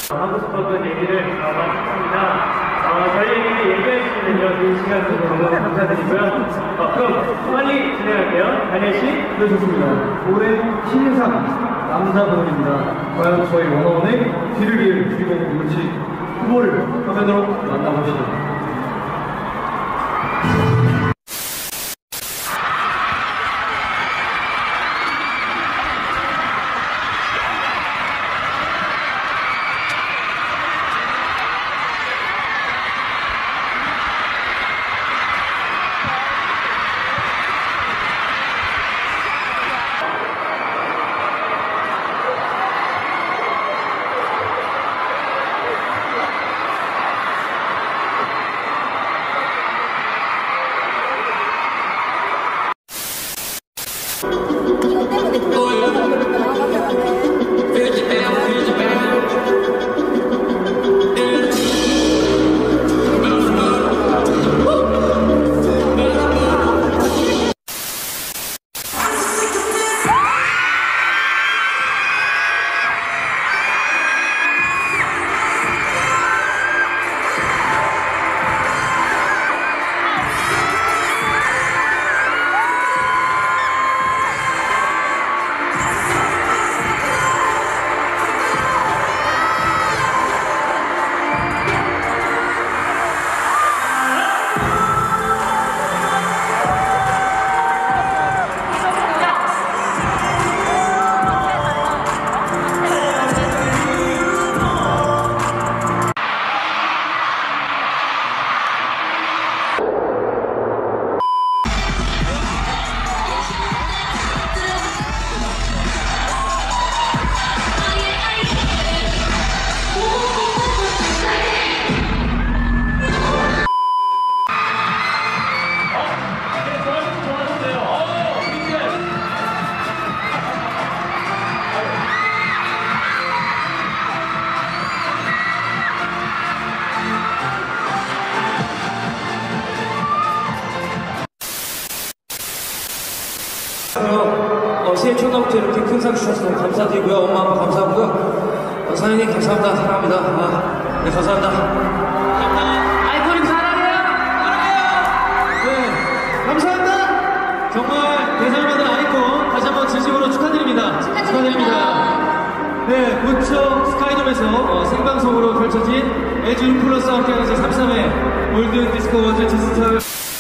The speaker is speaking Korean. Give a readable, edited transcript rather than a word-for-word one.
하고 싶었던 얘기를 마쳤습니다. 저희에게 얘기할 수 있는 이 시간 너무 감사드리고요. 그럼 빨리 진행할게요. 다니엘 씨. 네, 좋습니다. 올해 신인상 남자분입니다. 과연 저희 원어원의 뒤를 이을 주인공 누굴지 후보를 화면으로 만나보시죠. 새해 첫날부터 이렇게 큰 상 주셔서 너무 감사드리고요. 엄마 아빠 감사하고요. 사장님 감사합니다. 사랑합니다. 네, 감사합니다. 아이콘님 사랑해요. 네, 감사합니다. 정말 대상받은 아이콘 다시 한번 진심으로 축하드립니다. 네, 고척 스카이돔에서 생방송으로 펼쳐진 에듀 플러스와 함께하는 제 33회 골든 디스코 어워즈 진승사회